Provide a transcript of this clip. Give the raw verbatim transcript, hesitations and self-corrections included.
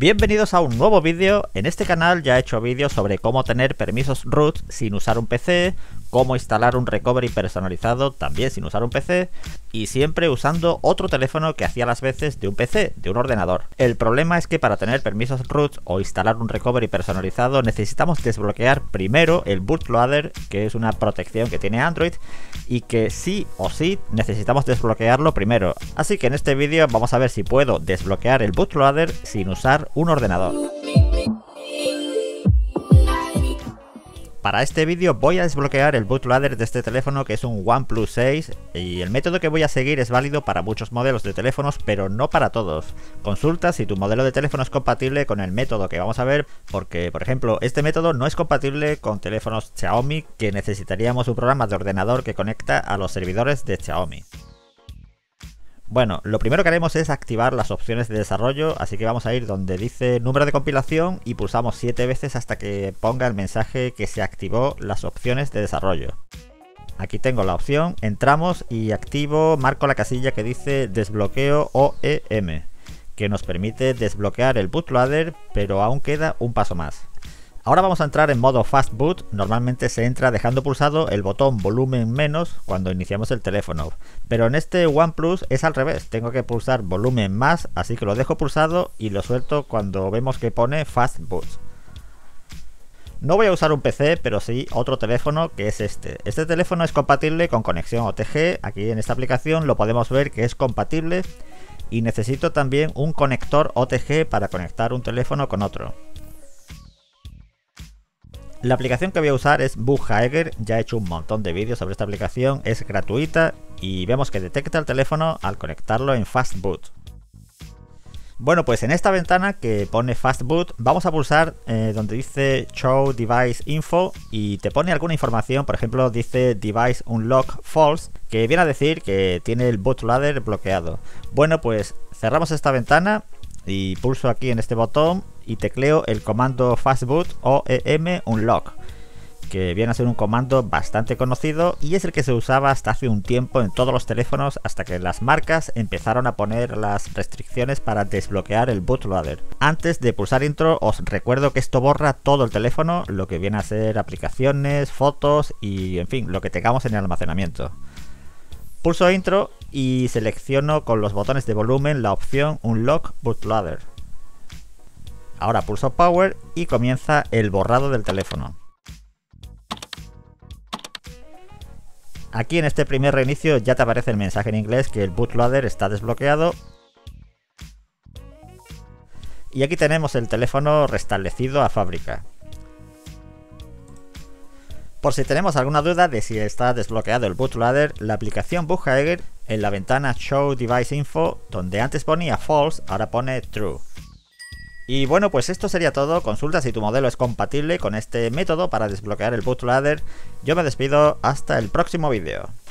Bienvenidos a un nuevo vídeo. En este canal ya he hecho vídeos sobre cómo tener permisos root sin usar un P C, cómo instalar un recovery personalizado también sin usar un P C y siempre usando otro teléfono que hacía las veces de un P C, de un ordenador. El problema es que para tener permisos root o instalar un recovery personalizado necesitamos desbloquear primero el bootloader, que es una protección que tiene Android y que sí o sí necesitamos desbloquearlo primero. Así que en este vídeo vamos a ver si puedo desbloquear el bootloader sin usar un ordenador. Para este vídeo voy a desbloquear el bootloader de este teléfono, que es un OnePlus seis, y el método que voy a seguir es válido para muchos modelos de teléfonos, pero no para todos. Consulta si tu modelo de teléfono es compatible con el método que vamos a ver, porque por ejemplo este método no es compatible con teléfonos Xiaomi, que necesitaríamos un programa de ordenador que conecta a los servidores de Xiaomi. Bueno, lo primero que haremos es activar las opciones de desarrollo, así que vamos a ir donde dice número de compilación y pulsamos siete veces hasta que ponga el mensaje que se activó las opciones de desarrollo. Aquí tengo la opción, entramos y activo, marco la casilla que dice desbloqueo O E M, que nos permite desbloquear el bootloader, pero aún queda un paso más. Ahora vamos a entrar en modo Fast Boot. Normalmente se entra dejando pulsado el botón volumen menos cuando iniciamos el teléfono, pero en este OnePlus es al revés, tengo que pulsar volumen más, así que lo dejo pulsado y lo suelto cuando vemos que pone Fast Boot. No voy a usar un P C, pero sí otro teléfono, que es este. Este teléfono es compatible con conexión O T G, aquí en esta aplicación lo podemos ver que es compatible, y necesito también un conector O T G para conectar un teléfono con otro. La aplicación que voy a usar es Bughager, ya he hecho un montón de vídeos sobre esta aplicación, es gratuita y vemos que detecta el teléfono al conectarlo en Fast Boot. Bueno, pues en esta ventana que pone Fast Boot vamos a pulsar eh, donde dice Show Device Info y te pone alguna información, por ejemplo dice Device Unlock False, que viene a decir que tiene el bootloader bloqueado. Bueno, pues cerramos esta ventana y pulso aquí en este botón y tecleo el comando fastboot O E M unlock, que viene a ser un comando bastante conocido y es el que se usaba hasta hace un tiempo en todos los teléfonos, hasta que las marcas empezaron a poner las restricciones para desbloquear el bootloader. Antes de pulsar intro os recuerdo que esto borra todo el teléfono, lo que viene a ser aplicaciones, fotos y en fin, lo que tengamos en el almacenamiento. Pulso intro y selecciono con los botones de volumen la opción Unlock Bootloader. Ahora pulso Power y comienza el borrado del teléfono. Aquí en este primer reinicio ya te aparece el mensaje en inglés que el bootloader está desbloqueado. Y aquí tenemos el teléfono restablecido a fábrica. Por si tenemos alguna duda de si está desbloqueado el bootloader, la aplicación Bughager en la ventana Show Device Info, donde antes ponía False, ahora pone True. Y bueno, pues esto sería todo. Consulta si tu modelo es compatible con este método para desbloquear el bootloader. Yo me despido, hasta el próximo vídeo.